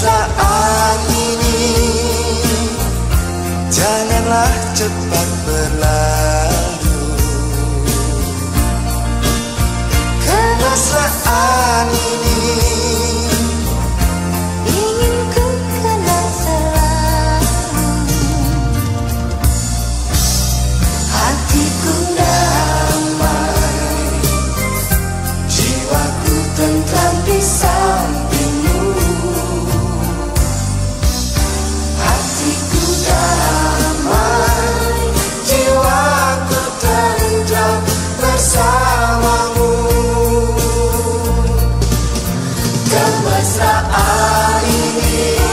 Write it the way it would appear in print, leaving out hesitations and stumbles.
Kemesraan ini janganlah cepat berlalu. Kemesraan ini ingin ku kenal selalu. hatiku damai, jiwaku tentram di sampingmu. Hatiku damai, jiwaku tentram bersamamu. Kemesraan ini